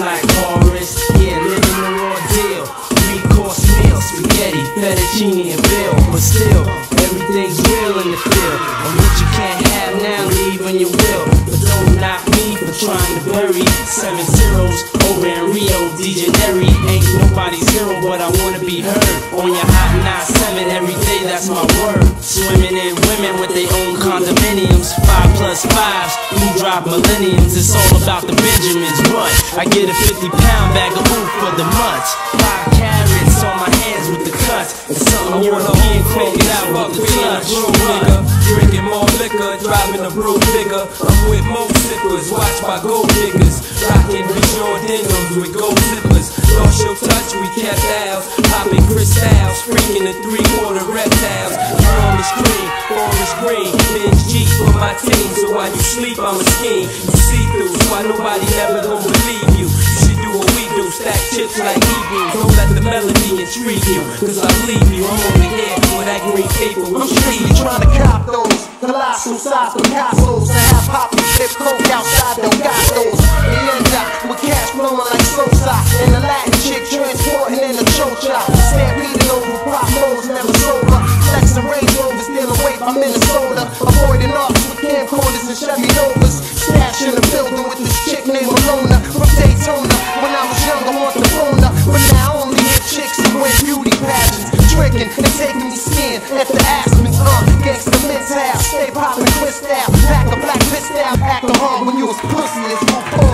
like Horace. Yeah, living the raw deal. 3-course meal, spaghetti, fettuccine, and bill. But still, everything's real in the field. And what you can't have now, leave when you will. But don't knock me for trying to bury 7 zeros over in Rio de Janeiro. Ain't nobody's hero, but I wanna be heard on your hot 9-7 every day. That's my word. Swimming in women with their own condominiums. 5+5s, who drive millenniums. It's all about the Benjamins. But I get a 50-pound bag of oof for the mutts. 5 carrots on my hands with the cuts. And something European cranked out with the clutch. Drinking more liquor, driving a brew bigger. I'm with more sippers, watched by gold diggers. Rocking Bichon denims with gold zippers. Lost your touch, we kept ours. Popping crystals, freaking the 3-quarter reptiles. You on the screen, forest green. Benz G for my team, so while you sleep, I'm a scheme. You see through, so why nobody never gonna believe you. You should do what we do, stack chips like Hebrews. Don't let the melody intrigue you, cause I leave you. I'm only here for that green paper. I'm strictly trying to cop those colossal size Picassos and have poppy tip coke outside them gatos. We end up with cash flowing like Sosa and a Latin chick transporting in a chocha. Stampeding over prop modes, never sober. Flexing Range Rovers, still away from Minnesota. Avoiding office with camcorders and Chevy Novas. Stash in the building with this chick named Malona from Daytona. When I was young, I want the phone up, but now I only hit chicks who wear beauty pageants. Tricking and taking me skin after Aspen's gangsta mental. Stay poppin' twist out, pack a black fist out, act the hard when you was pussy as you